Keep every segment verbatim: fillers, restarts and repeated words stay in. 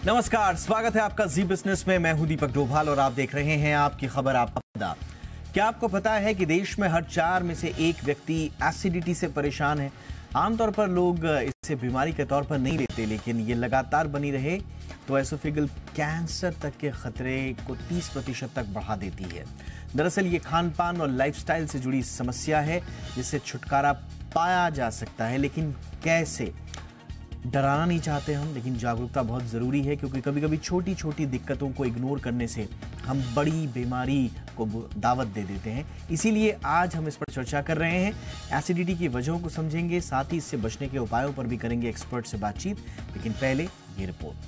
नमस्कार, स्वागत है आपका जी बिजनेस में। मैं हूं दीपक डोभाल और आप देख रहे हैं आपकी खबर आपका। क्या आपको पता है कि देश में हर चार में से एक व्यक्ति एसिडिटी से परेशान है। आमतौर पर लोग इसे बीमारी के तौर पर नहीं लेते, लेकिन ये लगातार बनी रहे तो एसोफेगल कैंसर तक के खतरे को तीस प्रतिशत तक बढ़ा देती है। दरअसल ये खान पान और लाइफस्टाइल से जुड़ी समस्या है जिससे छुटकारा पाया जा सकता है, लेकिन कैसे? डराना नहीं चाहते हम, लेकिन जागरूकता बहुत ज़रूरी है, क्योंकि कभी कभी छोटी छोटी दिक्कतों को इग्नोर करने से हम बड़ी बीमारी को दावत दे देते हैं। इसीलिए आज हम इस पर चर्चा कर रहे हैं। एसिडिटी की वजहों को समझेंगे, साथ ही इससे बचने के उपायों पर भी करेंगे एक्सपर्ट से बातचीत। लेकिन पहले ये रिपोर्ट।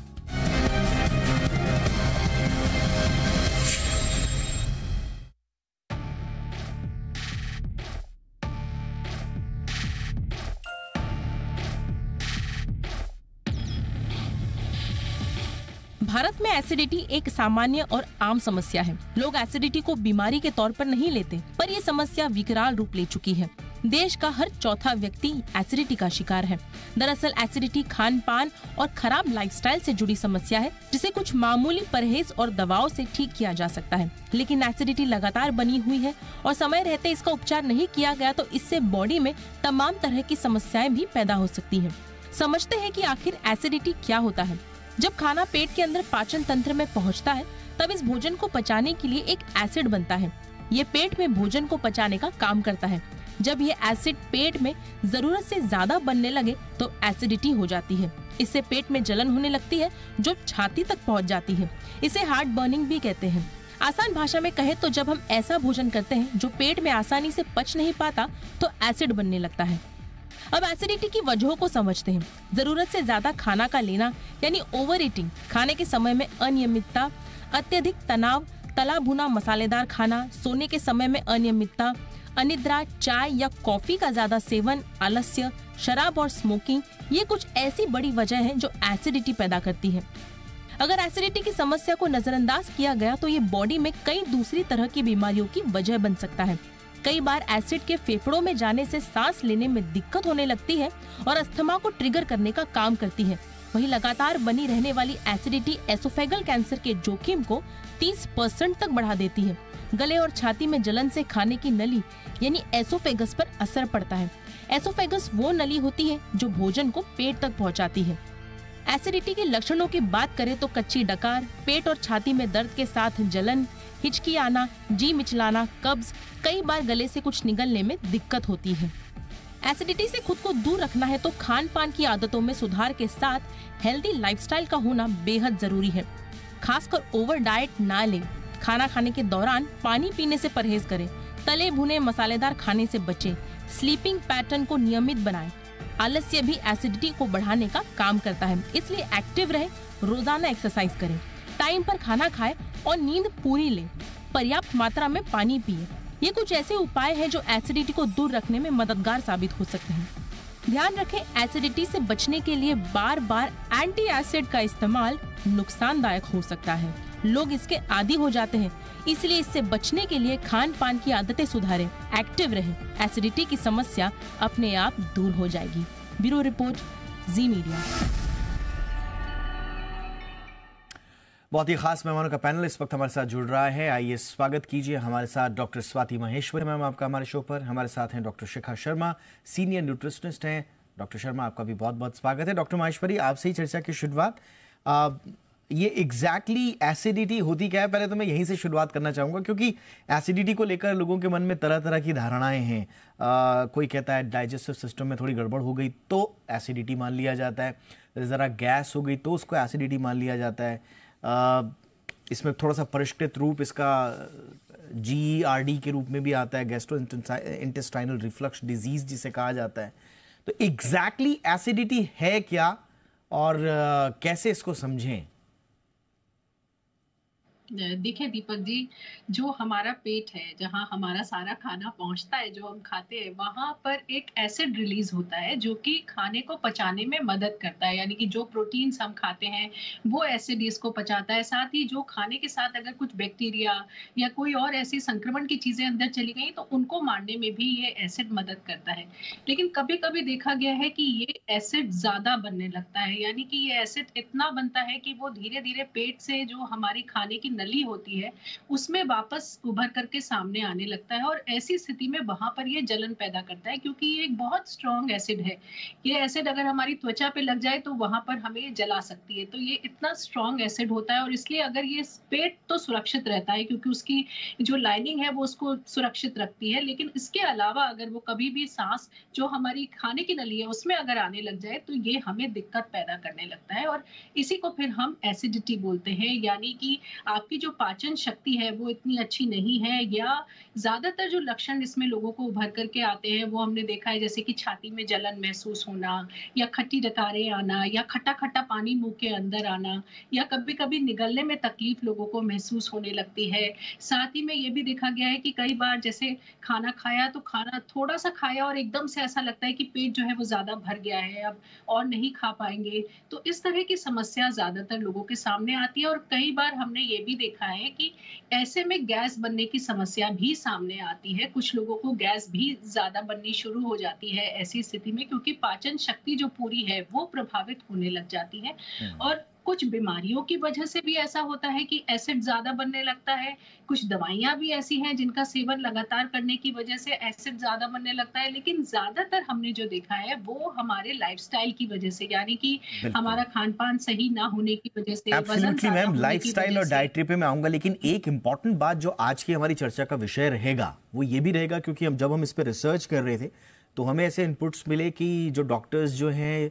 भारत में एसिडिटी एक सामान्य और आम समस्या है। लोग एसिडिटी को बीमारी के तौर पर नहीं लेते, पर ये समस्या विकराल रूप ले चुकी है। देश का हर चौथा व्यक्ति एसिडिटी का शिकार है। दरअसल एसिडिटी खान पान और खराब लाइफस्टाइल से जुड़ी समस्या है, जिसे कुछ मामूली परहेज और दवाओं से ठीक किया जा सकता है। लेकिन एसिडिटी लगातार बनी हुई है और समय रहते इसका उपचार नहीं किया गया तो इससे बॉडी में तमाम तरह की समस्याएं भी पैदा हो सकती है। समझते हैं कि आखिर एसिडिटी क्या होता है। जब खाना पेट के अंदर पाचन तंत्र में पहुंचता है, तब इस भोजन को पचाने के लिए एक एसिड बनता है। ये पेट में भोजन को पचाने का काम करता है। जब ये एसिड पेट में जरूरत से ज्यादा बनने लगे तो एसिडिटी हो जाती है। इससे पेट में जलन होने लगती है जो छाती तक पहुंच जाती है। इसे हार्ट बर्निंग भी कहते हैं। आसान भाषा में कहे तो जब हम ऐसा भोजन करते हैं जो पेट में आसानी से पच नहीं पाता तो एसिड बनने लगता है। अब एसिडिटी की वजहों को समझते हैं। जरूरत से ज्यादा खाना का लेना यानी ओवर ईटिंग, खाने के समय में अनियमितता, अत्यधिक तनाव, तला भुना मसालेदार खाना, सोने के समय में अनियमितता, अनिद्रा, चाय या कॉफी का ज्यादा सेवन, आलस्य, शराब और स्मोकिंग, ये कुछ ऐसी बड़ी वजह है जो एसिडिटी पैदा करती है। अगर एसिडिटी की समस्या को नजरअंदाज किया गया तो ये बॉडी में कई दूसरी तरह की बीमारियों की वजह बन सकता है। कई बार एसिड के फेफड़ों में जाने से सांस लेने में दिक्कत होने लगती है और अस्थमा को ट्रिगर करने का काम करती है। वहीं लगातार बनी रहने वाली एसिडिटी एसोफेगल कैंसर के जोखिम को तीस परसेंट तक बढ़ा देती है। गले और छाती में जलन से खाने की नली यानी एसोफेगस पर असर पड़ता है। एसोफेगस वो नली होती है जो भोजन को पेट तक पहुंचाती है। एसिडिटी के लक्षणों की बात करें तो कच्ची डकार, पेट और छाती में दर्द के साथ जलन, हिचकी आना, जी मिचलाना, कब्ज, कई बार गले से कुछ निगलने में दिक्कत होती है। एसिडिटी से खुद को दूर रखना है तो खान पान की आदतों में सुधार के साथ हेल्दी लाइफस्टाइल का होना बेहद जरूरी है। खासकर ओवर डाइट ना लें। खाना खाने के दौरान पानी पीने से परहेज करें। तले भुने मसालेदार खाने से बचें। स्लीपिंग पैटर्न को नियमित बनाएं। आलस्य भी एसिडिटी को बढ़ाने का काम करता है, इसलिए एक्टिव रहें। रोजाना एक्सरसाइज करें। टाइम पर खाना खाएं और नींद पूरी लें। पर्याप्त मात्रा में पानी पिएं। ये कुछ ऐसे उपाय हैं जो एसिडिटी को दूर रखने में मददगार साबित हो सकते हैं। ध्यान रखें, एसिडिटी से बचने के लिए बार बार एंटी एसिड का इस्तेमाल नुकसानदायक हो सकता है। लोग इसके आदी हो जाते हैं, इसलिए इससे बचने के लिए खान पान की आदतें सुधारें, एक्टिव रहें। एसिडिटी की समस्या अपने आप दूर हो जाएगी। Bureau report, Zee Media. बहुत ही खास मेहमानों का पैनल इस वक्त हमारे साथ जुड़ रहा है। आइए स्वागत कीजिए हमारे साथ डॉक्टर स्वाति महेश्वरी मैम आपका हमारे शो पर। हमारे साथ हैं doctor Shikha Sharma, senior nutritionist हैं। डॉक्टर शर्मा, आपका भी बहुत बहुत स्वागत है। डॉक्टर महेश्वरी, आपसे ही चर्चा की शुरुआत। ये एग्जैक्टली exactly एसिडिटी होती क्या है, पहले तो मैं यहीं से शुरुआत करना चाहूँगा, क्योंकि एसिडिटी को लेकर लोगों के मन में तरह तरह की धारणाएं हैं। आ, कोई कहता है डाइजेस्टिव सिस्टम में थोड़ी गड़बड़ हो गई तो एसिडिटी मान लिया जाता है, ज़रा गैस हो गई तो उसको एसिडिटी मान लिया जाता है। आ, इसमें थोड़ा सा परिष्कृत रूप इसका जी आर डी के रूप में भी आता है, गैस्ट्रो इंटेस्टाइनल रिफ्लक्स डिजीज जिसे कहा जाता है। तो एग्जैक्टली exactly एसिडिटी है क्या और आ, कैसे इसको समझें? देखिए दीपक जी, जो हमारा पेट है, जहाँ हमारा सारा खाना पहुँचता है, जो हम खाते हैं, वहाँ पर एक एसिड रिलीज़ होता है, जो कि खाने को पचाने में मदद करता है। यानी कि जो प्रोटीन्स हम खाते हैं, वो एसिड इसको पचाता है। साथ ही जो खाने के साथ अगर कुछ बैक्टीरिया या कोई और ऐसी संक्रमण की चीज़ें अंदर चली गई, तो उनको मारने में भी ये एसिड मदद करता है। लेकिन कभी-कभी देखा गया है कि ये एसिड ज़्यादा बनने लगता है, यानी कि ये एसिड इतना बनता है कि वो धीरे-धीरे पेट से जो हमारी खाने की नली होती है, उसमें वापस उभर कर के सामने आने लगता है और ऐसी स्थिति में वहाँ पर ये जलन पैदा करता है क्योंकि ये एक बहुत स्ट्रॉन्ग एसिड है। ये एसिड अगर हमारी त्वचा पे लग जाए तो वहाँ पर हमें जला सकती है। तो ये इतना स्ट्रॉन्ग एसिड होता है और इसलिए अगर ये पेट तो सुरक्षित रहता है क्योंकि उसकी जो लाइनिंग है वो उसको सुरक्षित रखती है, लेकिन इसके अलावा अगर वो कभी भी साँस जो हमारी खाने की नली है उसमें अगर आने लग जाए तो ये हमें दिक्कत पैदा करने लगता है और इसी को फिर हम एसिडिटी बोलते हैं। यानी कि आपकी जो पाचन शक्ति है वो इतनी अच्छी नहीं है या ज़्यादातर जो लक्षण इसमें लोगों को उभर कर के आते हैं वो हमने देखा है जैसे कि छाती में जलन महसूस होना या खट्टी डकारें आना या खट्टा-खट्टा पानी मुँह के अंदर आना या कभी-कभी निगलने में तकलीफ लोगों को महसूस होने लगती है। साथ ही में ये भी देखा गया है कि कई बार जैसे खाना खाया तो खाना थोड़ा-सा खाया और एकदम से ऐसा लगता है कि पेट जो है वो ज़्यादा भर गया है अब और नहीं खा पाएँगे। तो इस तरह की समस्या ज़्यादातर लोगों के सामने आती है और कई बार हमने ये भी देखा है कि ऐसे में गैस बनने की समस्या भी सामने आती है। कुछ लोगों को गैस भी ज़्यादा बननी शुरू हो जाती है ऐसी स्थिति में क्योंकि पाचन शक्ति जो पूरी है वो प्रभावित होने लग जाती है हम्म। और कुछ बीमारियों की वजह से भी ऐसा होता है कि एसिड ज़्यादा बनने लगता है। कुछ दवाइयाँ भी ऐसी हैं जिनका सेवन लगातार करने की वजह से एसिड ज़्यादा बनने लगता है। लेकिन ज़्यादातर हमने जो देखा है वो हमारे लाइफ़स्टाइल की वजह से यानी कि बिल्कुल। हमारा खान-पान सही ना होने की वजह से, वज़न एब्सोल्युटली ज़्यादा मैम, होने की लाइफस्टाइल वजह और से। डाइटरी पे मैं आऊंगा, लेकिन एक इंपॉर्टेंट बात जो आज की हमारी चर्चा का विषय रहेगा वो ये भी रहेगा, क्योंकि हम जब हम इस पे रिसर्च कर रहे थे तो हमें ऐसे इनपुट्स मिले कि जो डॉक्टर्स जो हैं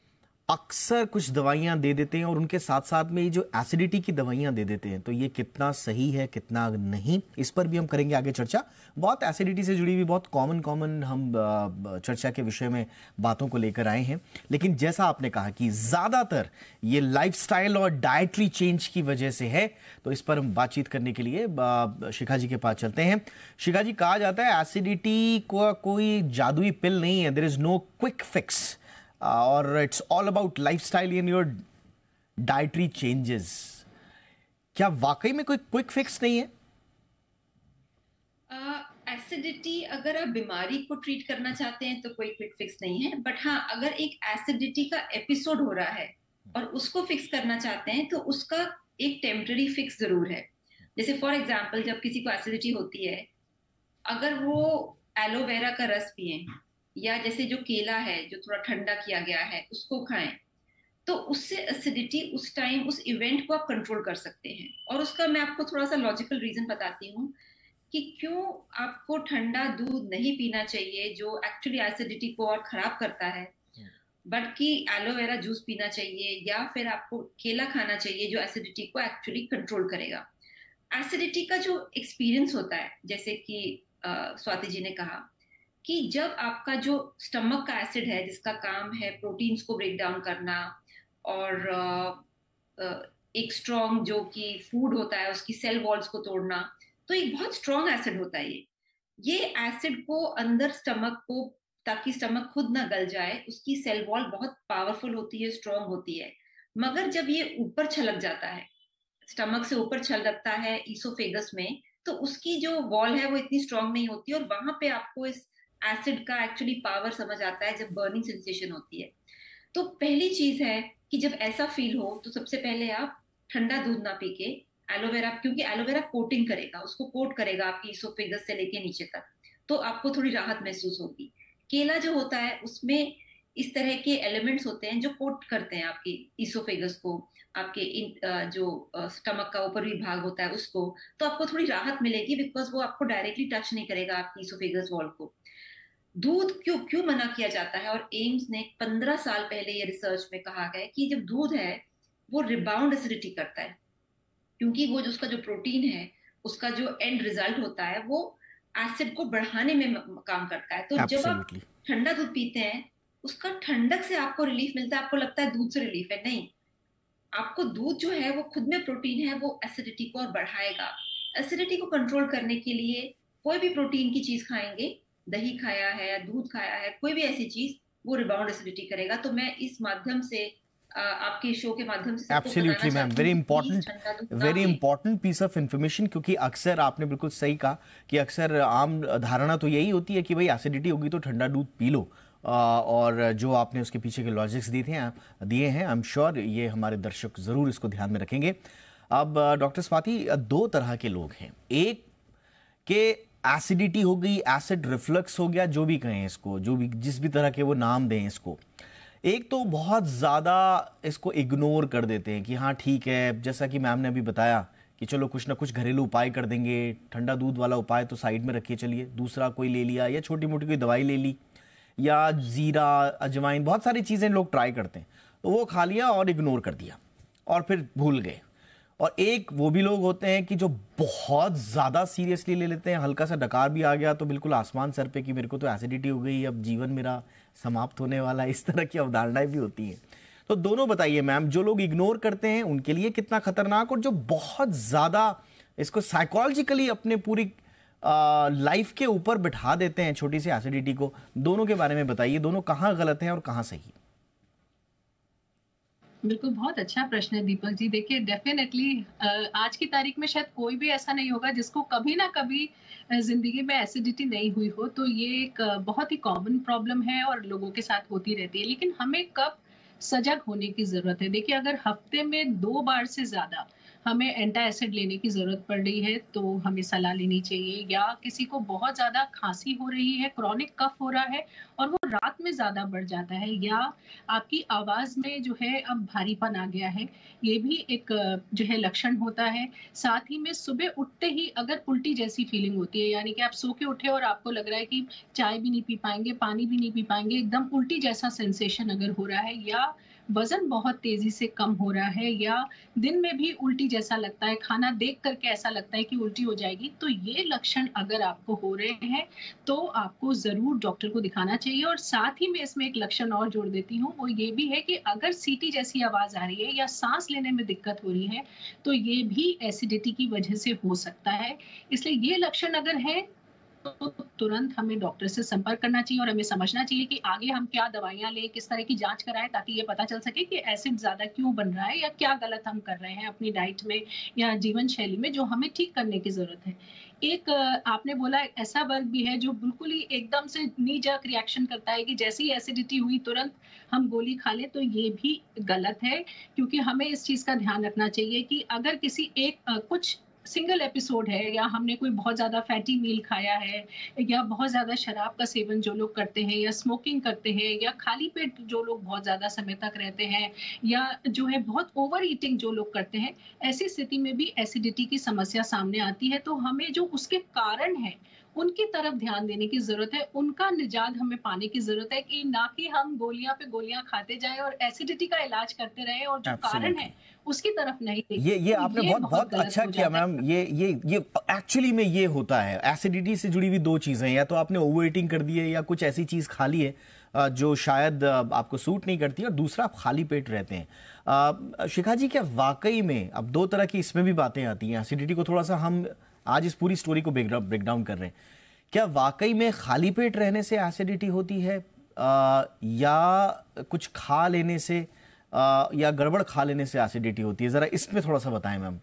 अक्सर कुछ दवाइयां दे देते हैं और उनके साथ साथ में ये जो एसिडिटी की दवाइयां दे देते हैं, तो ये कितना सही है कितना नहीं, इस पर भी हम करेंगे आगे चर्चा। बहुत एसिडिटी से जुड़ी हुई बहुत कॉमन कॉमन हम आ, चर्चा के विषय में बातों को लेकर आए हैं, लेकिन जैसा आपने कहा कि ज्यादातर ये लाइफस्टाइल और डाइटरी चेंज की वजह से है, तो इस पर हम बातचीत करने के लिए आ, शिखा जी के पास चलते हैं। शिखा जी, कहा जाता है एसिडिटी को कोई जादुई पिल नहीं है, there is no quick fix और it's all about lifestyle in your dietary changes. क्या वाकई में कोई क्विक फिक्स नहीं है? एसिडिटी uh, अगर आप बीमारी को ट्रीट करना चाहते हैं तो कोई क्विक फिक्स नहीं है, बट हाँ अगर एक एसिडिटी का एपिसोड हो रहा है और उसको फिक्स करना चाहते हैं तो उसका एक टेम्पररी फिक्स जरूर है। जैसे फॉर एग्जांपल जब किसी को एसिडिटी होती है, अगर वो एलोवेरा का रस पिए या जैसे जो केला है जो थोड़ा ठंडा किया गया है उसको खाएं, तो उससे एसिडिटी उस टाइम उस इवेंट को आप कंट्रोल कर सकते हैं। और उसका मैं आपको थोड़ा सा लॉजिकल रीजन बताती हूँ कि क्यों आपको ठंडा दूध नहीं पीना चाहिए जो एक्चुअली एसिडिटी को और खराब करता है, बल्कि एलोवेरा जूस पीना चाहिए या फिर आपको केला खाना चाहिए जो एसिडिटी को एक्चुअली कंट्रोल करेगा। एसिडिटी का जो एक्सपीरियंस होता है, जैसे कि स्वाति जी ने कहा कि जब आपका जो स्टमक का एसिड है जिसका काम है प्रोटीन्स को ब्रेक डाउन करना और एक स्ट्रॉन्ग जो कि फूड होता है उसकी सेल वॉल्स को तोड़ना, तो एक बहुत स्ट्रॉन्ग एसिड होता है ये ये एसिड को अंदर स्टमक को, ताकि स्टमक खुद ना गल जाए, उसकी सेल वॉल बहुत पावरफुल होती है, स्ट्रॉन्ग होती है। मगर जब ये ऊपर छलक जाता है, स्टमक से ऊपर छलकता है ईसोफेगस में, तो उसकी जो वॉल है वो इतनी स्ट्रॉन्ग नहीं होती और वहां पे आपको इस एसिड का एक्चुअली पावर समझ आता है जब बर्निंग सेंसेशन होती है। तो पहली चीज है कि जब ऐसा फील हो तो सबसे पहले आप ठंडा दूध ना पी के एलोवेरा, क्योंकि एलोवेरा कोटिंग करेगा, उसको कोट करेगा आपकी ईसोफेगस से लेके नीचे तक, तो आपको थोड़ी राहत महसूस होगी। केला जो होता है उसमें इस तरह के एलिमेंट्स होते हैं जो कोट करते हैं आपकी ईसोफेगस को, आपके इन जो स्टमक का ऊपरी भाग होता है उसको, तो आपको थोड़ी राहत मिलेगी बिकॉज वो आपको डायरेक्टली टच नहीं करेगा आपकी ईसोफेगस वॉल को। दूध क्यों क्यों मना किया जाता है, और एम्स ने पंद्रह साल पहले ये रिसर्च में कहा गया कि जब दूध है वो रिबाउंड एसिडिटी करता है, क्योंकि वो जो उसका जो प्रोटीन है उसका जो एंड रिजल्ट होता है वो एसिड को बढ़ाने में काम करता है। तो जब आप ठंडा दूध पीते हैं उसका ठंडक से आपको रिलीफ मिलता है, आपको लगता है दूध से रिलीफ है, नहीं, आपको दूध जो है वो खुद में प्रोटीन है, वो एसिडिटी को और बढ़ाएगा। एसिडिटी को कंट्रोल करने के लिए कोई भी प्रोटीन की चीज खाएंगे, दही खाया है, दूध खाया है, कोई भी ऐसी चीज, वो रिबाउंड एसिडिटी करेगा। तो मैं इस माध्यम से आ, आपके शो के माध्यम से सबको बताना एब्सोल्युटली मैम, चाहती वेरी हूँ कि please इंपॉर्टेंट, ठंडा दूध ना वेरी पिएं। इंपॉर्टेंट पीस ऑफ इंफॉर्मेशन, क्योंकि अक्सर आपने बिल्कुल सही कहा कि अक्सर आम धारणा तो यही होती है कि भाई एसिडिटी होगी तो ठंडा दूध पी लो, आ, और जो आपने उसके पीछे के लॉजिक्स दिए थे दिए हैं, आई एम श्योर ये हमारे दर्शक जरूर इसको ध्यान में रखेंगे। अब डॉक्टर स्वाति, दो तरह के लोग हैं, एक के एसिडिटी हो गई, एसिड रिफ्लक्स हो गया, जो भी कहें इसको, जो भी जिस भी तरह के वो नाम दें इसको, एक तो बहुत ज़्यादा इसको इग्नोर कर देते हैं कि हाँ ठीक है, जैसा कि मैम ने अभी बताया कि चलो कुछ ना कुछ घरेलू उपाय कर देंगे, ठंडा दूध वाला उपाय तो साइड में रखिए, चलिए दूसरा कोई ले लिया, या छोटी मोटी कोई दवाई ले ली, या जीरा, अजवाइन, बहुत सारी चीज़ें लोग ट्राई करते हैं, तो वो खा लिया और इग्नोर कर दिया और फिर भूल गए। और एक वो भी लोग होते हैं कि जो बहुत ज़्यादा सीरियसली ले लेते हैं, हल्का सा डकार भी आ गया तो बिल्कुल आसमान सर पे कि मेरे को तो एसिडिटी हो गई, अब जीवन मेरा समाप्त होने वाला है, इस तरह की अवधारणाएं भी होती हैं। तो दोनों बताइए मैम, जो लोग इग्नोर करते हैं उनके लिए कितना खतरनाक, और जो बहुत ज़्यादा इसको साइकोलॉजिकली अपने पूरी लाइफ के ऊपर बिठा देते हैं छोटी सी एसिडिटी को, दोनों के बारे में बताइए, दोनों कहाँ गलत हैं और कहाँ सही? बिल्कुल, बहुत अच्छा प्रश्न है दीपक जी। देखिए, डेफिनेटली आज की तारीख में शायद कोई भी ऐसा नहीं होगा जिसको कभी ना कभी जिंदगी में एसिडिटी नहीं हुई हो। तो ये एक बहुत ही कॉमन प्रॉब्लम है और लोगों के साथ होती रहती है। लेकिन हमें कब सजग होने की जरूरत है? देखिए, अगर हफ्ते में दो बार से ज्यादा हमें एंटा एसिड लेने की जरूरत पड़ रही है तो हमें सलाह लेनी चाहिए। या किसी को बहुत ज्यादा खांसी हो रही है, क्रॉनिक कफ हो रहा है और वो रात में ज्यादा बढ़ जाता है, या आपकी आवाज में जो है अब भारीपन आ गया है, ये भी एक जो है लक्षण होता है। साथ ही में सुबह उठते ही अगर उल्टी जैसी फीलिंग होती है, यानी कि आप सो के उठे और आपको लग रहा है कि चाय भी नहीं पी पाएंगे, पानी भी नहीं पी पाएंगे, एकदम उल्टी जैसा सेंसेशन अगर हो रहा है, या वजन बहुत तेजी से कम हो रहा है, या दिन में भी उल्टी जैसा लगता है, खाना देख करके ऐसा लगता है कि उल्टी हो जाएगी, तो ये लक्षण अगर आपको हो रहे हैं तो आपको जरूर डॉक्टर को दिखाना चाहिए। और साथ ही मैं इसमें एक लक्षण और जोड़ देती हूँ, वो ये भी है कि अगर सीटी जैसी आवाज आ रही है या सांस लेने में दिक्कत हो रही है तो ये भी एसिडिटी की वजह से हो सकता है। इसलिए ये लक्षण अगर है तो तुरंत हमें डॉक्टर से संपर्क करना चाहिए और हमें समझना चाहिए कि आगे हम क्या दवाइयां लें, किस तरह की जांच कराएं, ताकि ये पता चल सके कि एसिड ज्यादा क्यों बन रहा है या क्या गलत हम कर रहे हैं अपनी डाइट में या जीवन शैली में, जो हमें ठीक करने की जरूरत है। एक आपने बोला ऐसा वर्ग भी है जो बिल्कुल ही एकदम से नी जर्क रिएक्शन करता है कि जैसे ही एसिडिटी हुई तुरंत हम गोली खा ले, तो ये भी गलत है। क्योंकि हमें इस चीज का ध्यान रखना चाहिए कि अगर किसी एक कुछ सिंगल एपिसोड है, या हमने कोई बहुत ज्यादा फैटी मील खाया है, या बहुत ज्यादा शराब का सेवन जो लोग करते हैं, या स्मोकिंग करते हैं, या खाली पेट जो लोग बहुत ज्यादा समय तक रहते हैं, या जो है बहुत ओवर ईटिंग जो लोग करते हैं, ऐसी स्थिति में भी एसिडिटी की समस्या सामने आती है। तो हमें जो उसके कारण है उनकी तरफ ध्यान देने की जरूरत है, उनका निजात हमें पाने की जरूरत है, कि ना कि हम गोलियां पे गोलियां खाते जाएं और एसिडिटी का इलाज करते रहें और जो कारण है उसकी तरफ नहीं देखें। ये ये आपने बहुत बहुत अच्छा किया मैम। ये ये ये एक्चुअली में ये होता है, एसिडिटी से जुड़ी हुई दो चीजें, या तो आपने ओवर ईटिंग कर दी है या कुछ ऐसी चीज खा ली है जो शायद आपको सूट नहीं करती, और दूसरा आप खाली पेट रहते हैं। शिखा जी, क्या वाकई में, अब दो तरह की इसमें भी बातें आती हैं, एसिडिटी को थोड़ा सा हम आज इस पूरी स्टोरी को ब्रेक डाउन कर रहे हैं, क्या वाकई में खाली पेट रहने से एसिडिटी होती है, आ, या कुछ खा लेने से आ, या गड़बड़ खा लेने से एसिडिटी होती है? जरा इसमें थोड़ा सा बताएं मैम।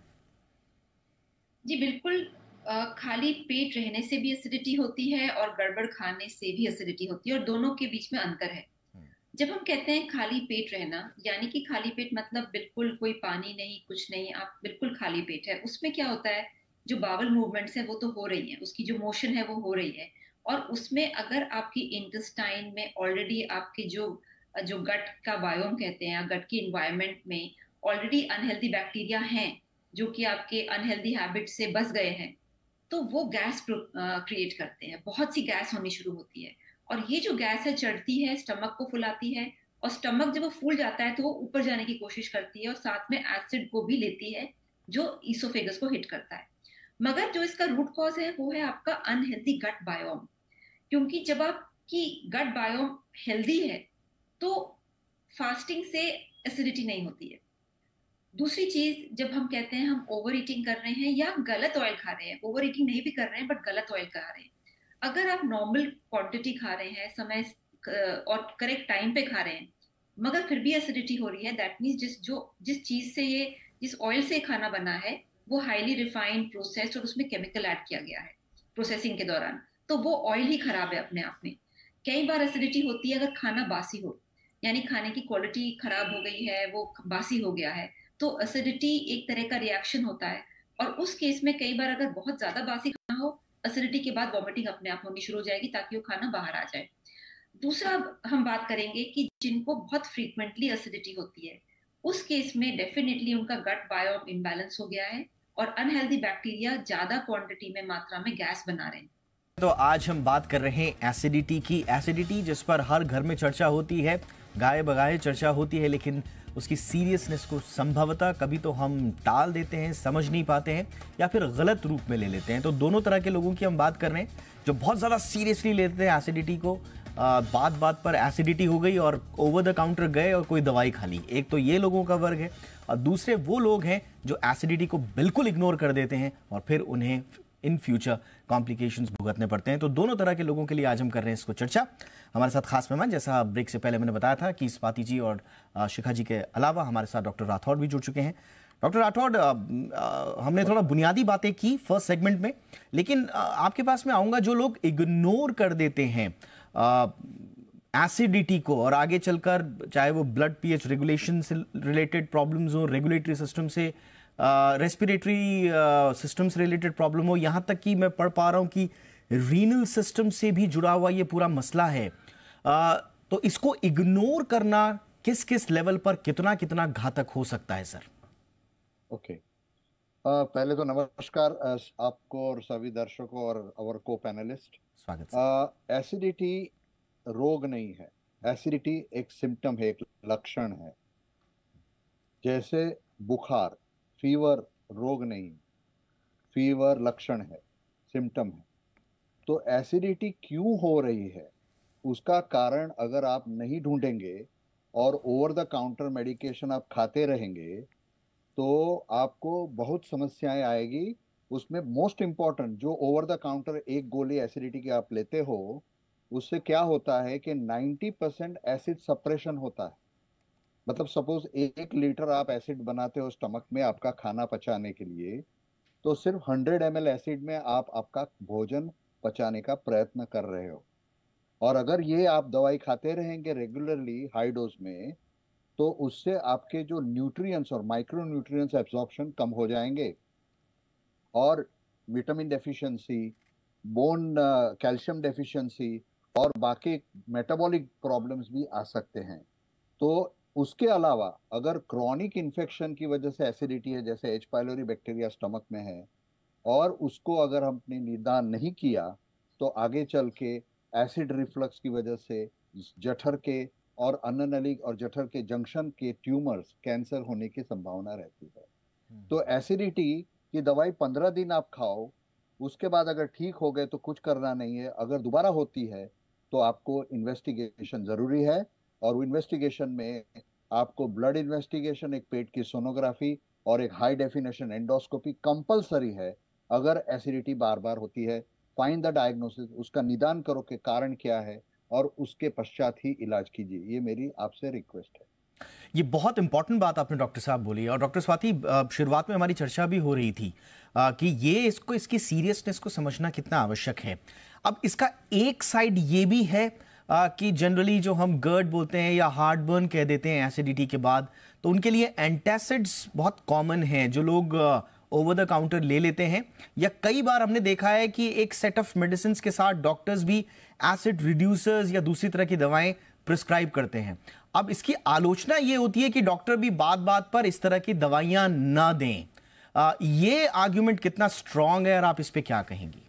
जी बिल्कुल, खाली पेट रहने से भी एसिडिटी होती है और गड़बड़ खाने से भी एसिडिटी होती है, और दोनों के बीच में अंतर है। जब हम कहते हैं खाली पेट रहना, यानी कि खाली पेट मतलब बिल्कुल कोई पानी नहीं, कुछ नहीं, आप बिल्कुल खाली पेट है, उसमें क्या होता है, जो बावल मूवमेंट्स है वो तो हो रही है, उसकी जो मोशन है वो हो रही है, और उसमें अगर आपकी इंटेस्टाइन में ऑलरेडी आपके जो जो गट का बायोम कहते हैं, या गट की एनवायरनमेंट में ऑलरेडी अनहेल्दी बैक्टीरिया हैं जो कि आपके अनहेल्दी हैबिट से बच गए हैं, तो वो गैस क्रिएट करते हैं, बहुत सी गैस होनी शुरू होती है, और ये जो गैस है चढ़ती है, स्टमक को फुलाती है, और स्टमक जब वो फूल जाता है तो वो ऊपर जाने की कोशिश करती है और साथ में एसिड को भी लेती है जो ईसोफेगस को हिट करता है। मगर जो इसका रूट कॉज है वो है आपका अनहेल्दी गट बायोम, क्योंकि जब आपकी गट बायोम हेल्दी है तो फास्टिंग से एसिडिटी नहीं होती है, दूसरी चीज, जब हम कहते हैं हम ओवर ईटिंग कर रहे हैं या गलत ऑयल खा रहे हैं, ओवर ईटिंग नहीं भी कर रहे हैं बट गलत ऑयल खा रहे हैं, अगर आप नॉर्मल क्वांटिटी खा रहे हैं, समय और करेक्ट टाइम पे खा रहे हैं, मगर फिर भी एसिडिटी हो रही है, दैट मीन्स जिस जो जिस चीज से ये जिस ऑयल से खाना बना है वो हाईली रिफाइंड, प्रोसेस्ड और उसमें केमिकल ऐड किया गया है प्रोसेसिंग के दौरान, तो वो ऑयल ही खराब है अपने आप में। कई बार एसिडिटी होती है अगर खाना बासी हो, यानी खाने की क्वालिटी खराब हो गई है, वो बासी हो गया है, तो एसिडिटी एक तरह का रिएक्शन होता है। और उस केस में कई बार अगर बहुत ज्यादा बासी खाना हो, एसिडिटी के बाद वॉमिटिंग अपने आप होनी शुरू हो जाएगी ताकि वो खाना बाहर आ जाए। दूसरा हम बात करेंगे कि जिनको बहुत फ्रीक्वेंटली एसिडिटी होती है, उस केस में डेफिनेटली उनका गट बायोम इम्बैलेंस हो गया है और अनहेल्दी बैक्टीरिया ज्यादा क्वांटिटी में मात्रा में गैस बना रहे हैं। तो आज हम बात कर रहे हैं एसिडिटी की। एसिडिटी जिस पर हर घर में चर्चा होती है, गाये बगाए चर्चा होती है, लेकिन उसकी सीरियसनेस को संभवतः कभी तो हम टाल देते हैं, समझ नहीं पाते हैं या फिर गलत रूप में ले लेते हैं। तो दोनों तरह के लोगों की हम बात कर रहे हैं, जो बहुत ज़्यादा सीरियसली लेते हैं एसिडिटी को, आ, बात बात पर एसिडिटी हो गई और ओवर द काउंटर गए और कोई दवाई खा ली। एक तो ये लोगों का वर्ग है और दूसरे वो लोग हैं जो एसिडिटी को बिल्कुल इग्नोर कर देते हैं और फिर उन्हें इन फ्यूचर कॉम्प्लिकेशंस भुगतने पड़ते हैं। तो दोनों तरह के लोगों के लिए आज हम कर रहे हैं इसको चर्चा। हमारे साथ खास मेहमान, जैसा ब्रेक से पहले मैंने बताया था कि स्वाति जी और शिखा जी के अलावा हमारे साथ डॉक्टर राठौड़ भी जुड़ चुके हैं। डॉक्टर राठौड़, हमने थोड़ा बुनियादी बातें की फर्स्ट सेगमेंट में, लेकिन आपके पास में आऊँगा, जो लोग इग्नोर कर देते हैं एसिडिटी को और आगे चलकर चाहे वो ब्लड पीएच रेगुलेशन से रिलेटेड प्रॉब्लम्स हो, रेगुलेटरी सिस्टम से, रेस्पिरेटरी सिस्टम से रिलेटेड प्रॉब्लम हो, यहाँ तक कि मैं पढ़ पा रहा हूँ कि रीनल सिस्टम से भी जुड़ा हुआ ये पूरा मसला है, uh, तो इसको इग्नोर करना किस किस लेवल पर कितना कितना घातक हो सकता है सर? Okay okay. uh, पहले तो नमस्कार uh, आपको और सभी दर्शकों और और को पैनलिस्ट, स्वागत। एसिडिटी uh, रोग नहीं है, एसिडिटी एक सिम्टम है, एक लक्षण है। जैसे बुखार, फीवर रोग नहीं, फीवर लक्षण है, सिम्टम है। तो एसिडिटी क्यों हो रही है उसका कारण अगर आप नहीं ढूंढेंगे और ओवर द काउंटर मेडिकेशन आप खाते रहेंगे तो आपको बहुत समस्याएं आएगी। उसमें मोस्ट इम्पॉर्टेंट, जो ओवर द काउंटर एक गोली एसिडिटी की आप लेते हो, उससे क्या होता है कि नब्बे परसेंट एसिड सप्रेशन होता है। मतलब सपोज एक लीटर आप एसिड बनाते हो स्टमक में आपका खाना पचाने के लिए, तो सिर्फ हंड्रेड एम एल एसिड में आप आपका भोजन पचाने का प्रयत्न कर रहे हो। और अगर ये आप दवाई खाते रहेंगे रेगुलरली हाई डोज में, तो उससे आपके जो न्यूट्रिएंट्स और माइक्रो न्यूट्रिएंट्स एब्जॉर्प्शन कम हो जाएंगे और vitamin deficiency, bone calcium deficiency और बाकी मेटाबॉलिक प्रॉब्लम्स भी आ सकते हैं। तो उसके अलावा अगर क्रॉनिक इन्फेक्शन की वजह से एसिडिटी है, जैसे एच पाइलोरी बैक्टीरिया स्टमक में है, और उसको अगर हमने निदान नहीं किया तो आगे चल के एसिड रिफ्लक्स की वजह से जठर के और अन्ननली और जठर के जंक्शन के ट्यूमर्स, कैंसर होने की संभावना रहती है। तो एसिडिटी की दवाई पंद्रह दिन आप खाओ, उसके बाद अगर ठीक हो गए तो कुछ करना नहीं है। अगर दोबारा होती है तो आपको इन्वेस्टिगेशन जरूरी है, और वो इन्वेस्टिगेशन में आपको ब्लड इन्वेस्टिगेशन, एक पेट की सोनोग्राफी और एक हाई डेफिनेशन एंडोस्कोपी कंपलसरी है। अगर एसिडिटी बार बार होती है, फाइंड द डायग्नोसिस, उसका निदान करो कि कारण क्या है और उसके पश्चात ही इलाज कीजिए। ये मेरी आपसे रिक्वेस्ट है। ये बहुत इंपॉर्टेंट बात आपने डॉक्टर साहब बोली। और डॉक्टर स्वाति, शुरुआत में हमारी चर्चा भी हो रही थी कि ये इसको इसकी सीरियसनेस को समझना कितना आवश्यक है। अब इसका एक साइड ये भी है कि जनरली जो हम गर्ड बोलते हैं या हार्ट बर्न कह देते हैं एसिडिटी के बाद, तो उनके लिए एंटासिड्स बहुत कॉमन हैं जो लोग ओवर द काउंटर ले लेते हैं, या कई बार हमने देखा है कि एक सेट ऑफ मेडिसिन के साथ डॉक्टर्स भी एसिड रिड्यूसर्स या दूसरी तरह की दवाएं प्रिस्क्राइब करते हैं। अब इसकी आलोचना ये होती है कि डॉक्टर भी बात बात पर इस तरह की दवाइयां ना दें। आ, ये आर्ग्यूमेंट कितना स्ट्रांग है और आप इस पे क्या कहेंगी?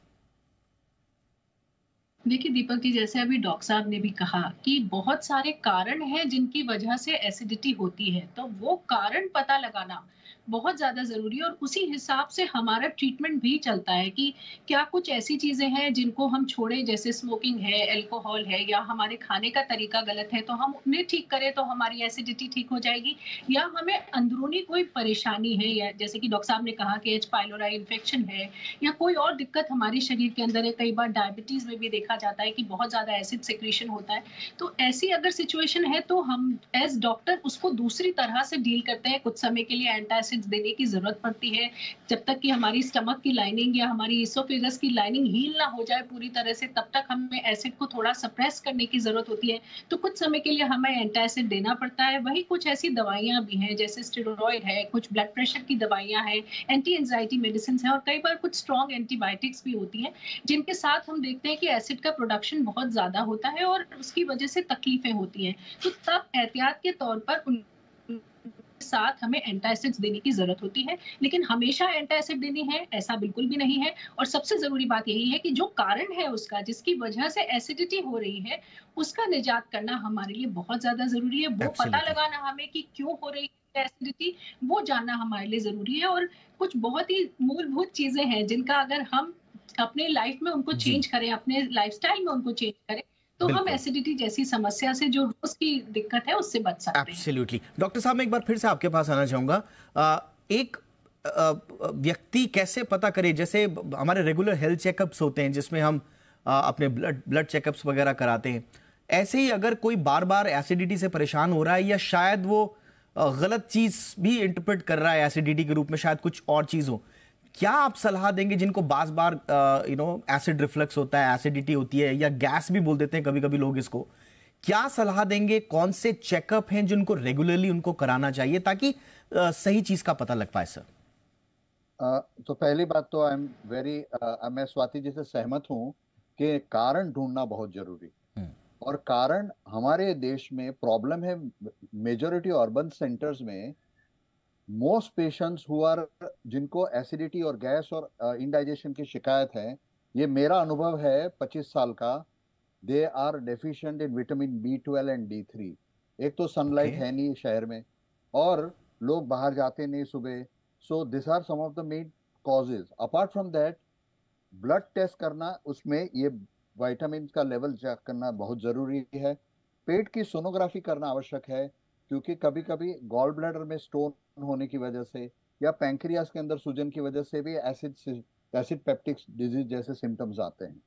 देखिए दीपक जी, जैसे अभी डॉक्टर साहब ने भी कहा कि बहुत सारे कारण हैं जिनकी वजह से एसिडिटी होती है, तो वो कारण पता लगाना बहुत ज़्यादा ज़रूरी है, और उसी हिसाब से हमारा ट्रीटमेंट भी चलता है कि क्या कुछ ऐसी चीज़ें हैं जिनको हम छोड़ें, जैसे स्मोकिंग है, अल्कोहल है, या हमारे खाने का तरीका गलत है, तो हम उन्हें ठीक करें तो हमारी एसिडिटी ठीक हो जाएगी, या हमें अंदरूनी कोई परेशानी है, या जैसे कि डॉक्टर साहब ने कहा कि एच पाइलोराई इन्फेक्शन है या कोई और दिक्कत हमारे शरीर के अंदर है। कई बार डायबिटीज़ में भी देखा जाता है कि बहुत ज़्यादा एसिड सिक्रीशन होता है। तो ऐसी अगर सिचुएशन है तो हम एज डॉक्टर उसको दूसरी तरह से डील करते हैं। कुछ समय के लिए एंटासिड्स देने की जरूरत पड़ती है, जब तक कि हमारी स्टमक की लाइनिंग या हमारी इसोफेगस की लाइनिंग हील ना हो जाए पूरी तरह से, तब तक हमें एसिड को थोड़ा सप्रेस करने की जरूरत होती है। तो कुछ समय के लिए हमें एंटासिड देना पड़ता है। वही कुछ ऐसी दवाइयां भी हैं, जैसे स्टेरॉइड है, कुछ ब्लड प्रेशर की दवाइयां हैं, एंटी एंजाइटी मेडिसिन है, और कई बार कुछ स्ट्रॉन्ग एंटीबायोटिक्स भी होती हैं, जिनके साथ हम देखते हैं कि एसिड का प्रोडक्शन बहुत ज्यादा होता है और उसकी वजह से तकलीफें होती हैं। तो तब एहतियात के तौर पर उन साथ हमें एंटासिड्स देने की जरूरत होती है, लेकिन हमेशा एंटासिड देनी है ऐसा बिल्कुल भी नहीं है। और सबसे जरूरी बात यही है कि जो कारण है उसका, जिसकी वजह से एसिडिटी हो रही है, उसका निजात करना हमारे लिए बहुत ज्यादा जरूरी है। वो पता लगाना हमें कि क्यों हो रही है एसिडिटी, वो जानना हमारे लिए जरूरी है। और कुछ बहुत ही मूलभूत चीजें हैं जिनका अगर हम अपने लाइफ में उनको चेंज करें, अपने लाइफस्टाइल में उनको चेंज करें, तो हम एसिडिटी जैसी समस्या से जो रोज की दिक्कत है उससे बच सकते हैं। एब्सोल्युटली। डॉक्टर साहब, मैं एक बार फिर से आपके पास आना चाहूंगा। एक आ, व्यक्ति कैसे पता करे, जैसे हमारे रेगुलर हेल्थ चेकअप्स होते हैं जिसमें हम आ, अपने ब्लड ब्लड चेकअप्स वगैरह कराते हैं, ऐसे ही अगर कोई बार बार एसिडिटी से परेशान हो रहा है, या शायद वो गलत चीज भी इंटरप्रेट कर रहा है एसिडिटी के रूप में, शायद कुछ और चीज हो, क्या आप सलाह देंगे जिनको बार बार यू नो एसिड रिफ्लक्स होता है, एसिडिटी होती है, या गैस भी बोल देते हैं कभी कभी लोग इसको, क्या सलाह देंगे? कौन से चेकअप हैं जिनको रेगुलरली उनको कराना चाहिए ताकि uh, सही चीज का पता लग पाए? सर uh, तो पहली बात तो आई एम वेरी मैं स्वाति जी से सहमत हूं कि कारण ढूंढना बहुत जरूरी, और कारण हमारे देश में प्रॉब्लम है मेजॉरिटी अर्बन सेंटर्स में। मोस्ट पेशेंट्स हु आर जिनको एसिडिटी और गैस और इंडाइजेशन uh, की शिकायत है, ये मेरा अनुभव है पच्चीस साल का, they are deficient in vitamin B twelve and D three. एक तो सनलाइट okay. है नहीं शहर में, और लोग बाहर जाते नहीं सुबह, so this are some of the main causes. Apart from that, blood test करना, उसमें ये विटामिन का लेवल चेक करना बहुत जरूरी है। पेट की सोनोग्राफी करना आवश्यक है, क्योंकि कभी कभी गॉल ब्लैडर में स्टोन होने की वजह से या पैंक्रियास के अंदर सूजन की वजह से भी एसिड एसिड पेप्टिक डिजीज जैसे सिम्टम्स आते हैं।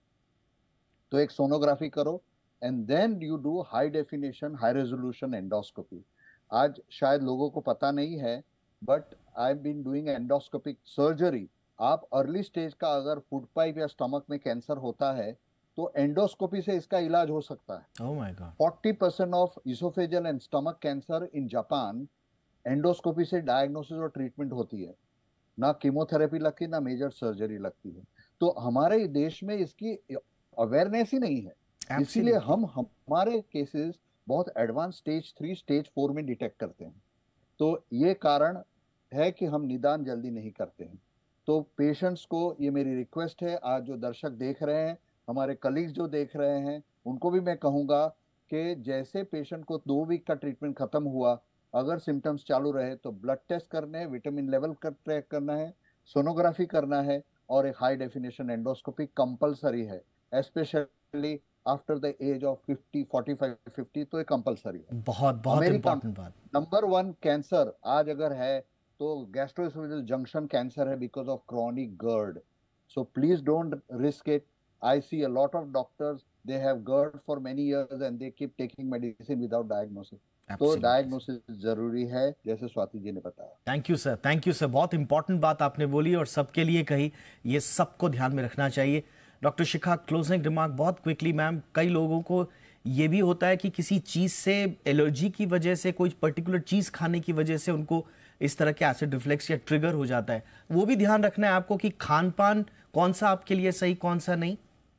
तो एक सोनोग्राफी करो, and then you do high definition high resolution endoscopy. आज शायद लोगों को पता नहीं है, but I been doing endoscopic surgery. आप अर्ली स्टेज का अगर फूड पाइप या स्टमक में कैंसर होता है तो एंडोस्कोपी से इसका इलाज हो सकता है। oh my God. Forty percent of oesophageal and stomach cancer in Japan endoscopy से डायग्नोसिस और ट्रीटमेंट होती है। ना कीमोथेरेपी लगती, ना मेजर सर्जरी लगती है। तो हमारे देश में इसकी अवेयरनेस ही नहीं है, इसीलिए हम हमारे केसेस बहुत advance stage three stage four में डिटेक्ट करते हैं। तो ये कारण है कि हम निदान जल्दी नहीं करते हैं। तो पेशेंट्स को ये मेरी रिक्वेस्ट है, आज जो दर्शक देख रहे हैं, हमारे कलीग्स जो देख रहे हैं, उनको भी मैं कहूंगा कि जैसे पेशेंट को दो वीक का ट्रीटमेंट खत्म हुआ, अगर सिम्टम्स चालू रहे तो ब्लड टेस्ट करने हैं, विटामिन लेवल का ट्रैक करना है, सोनोग्राफी करना है, और एक हाई डेफिनेशन एंडोस्कोपी कंपलसरी है, specially after the age of fifty, forty five, fifty, तो ये कंपलसरी है। बहुत बहुत इंपॉर्टेंट बात। नंबर वन कैंसर आज अगर है तो गैस्ट्रोएसोफेजियल जंक्शन कैंसर है because of chronic GERD. So please don't risk it. I see a lot of doctors, they have GERD for many years and they keep taking medicine without diagnosis. तो diagnosis जरूरी है, जैसे स्वाति जी ने बताया। Thank you sir, thank you sir, बहुत important बात आपने बोली और सबके लिए कही, ये सबको ध्यान में रखना चाहिए। डॉक्टर शिखा, क्लोजिंग रिमार्क बहुत क्विकली मैम। कई लोगों को ये भी होता है कि किसी चीज से एलर्जी की वजह से, कोई पर्टिकुलर चीज खाने की वजह से उनको इस तरह के एसिड रिफ्लेक्स या ट्रिगर हो जाता है, वो भी ध्यान रखना है आपको कि खान पान कौन सा आपके लिए सही, कौन सा नहीं।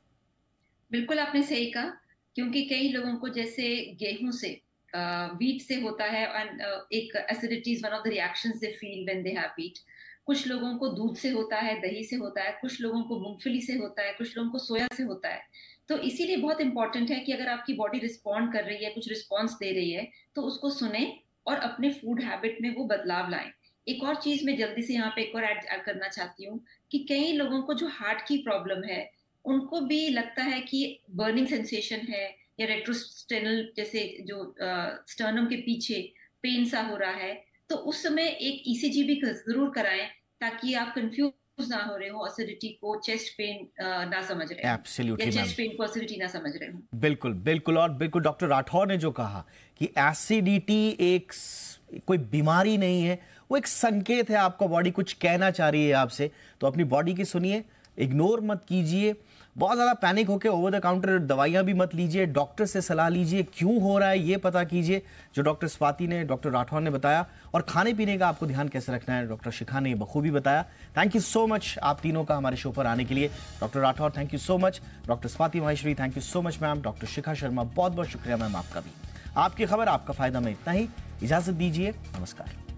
बिल्कुल आपने सही कहा, क्योंकि कई लोगों को जैसे गेहूं से, वीट से होता है, और एक acidity is one of the reactions they feel when they have wheat. कुछ लोगों को दूध से होता है, दही से होता है, कुछ लोगों को मूंगफली से होता है, कुछ लोगों को सोया से होता है। तो इसीलिए बहुत इंपॉर्टेंट है कि अगर आपकी बॉडी रिस्पॉन्ड कर रही है, कुछ रिस्पॉन्स दे रही है, तो उसको सुने और अपने फूड हैबिट में वो बदलाव लाएं। एक और चीज मैं जल्दी से यहाँ पे एक और ऐड करना चाहती हूँ कि कई लोगों को जो हार्ट की प्रॉब्लम है उनको भी लगता है कि बर्निंग सेंसेशन है या रेट्रोस्टेनल जैसे जो स्टर्नम के पीछे पेन सा हो रहा है, तो उस समय एक ईसीजी भी जरूर कराएं ताकि आप कंफ्यूज ना हो रहे हो, एसिडिटी को चेस्ट पेन ना समझ रहे हो, Absolutely, या चेस्ट पेन को एसिडिटी ना समझ रहे हो। बिल्कुल बिल्कुल। और बिल्कुल डॉक्टर राठौर ने जो कहा कि एसिडिटी एक कोई बीमारी नहीं है, वो एक संकेत है, आपका बॉडी कुछ कहना चाह रही है आपसे, तो अपनी बॉडी की सुनिए, इग्नोर मत कीजिए, बहुत ज़्यादा पैनिक होकर ओवर द काउंटर दवाइयाँ भी मत लीजिए, डॉक्टर से सलाह लीजिए, क्यों हो रहा है ये पता कीजिए, जो डॉक्टर स्वाति ने, डॉक्टर राठौर ने बताया। और खाने पीने का आपको ध्यान कैसे रखना है डॉक्टर शिखा ने बखूबी बताया। थैंक यू सो मच आप तीनों का हमारे शो पर आने के लिए। Doctor Rathore thank you so much, doctor Swati Maheshwari thank you so much ma'am, doctor Shikha Sharma बहुत बहुत शुक्रिया मैम आपका भी। आपकी खबर आपका फायदा में इतना ही, इजाजत दीजिए, नमस्कार।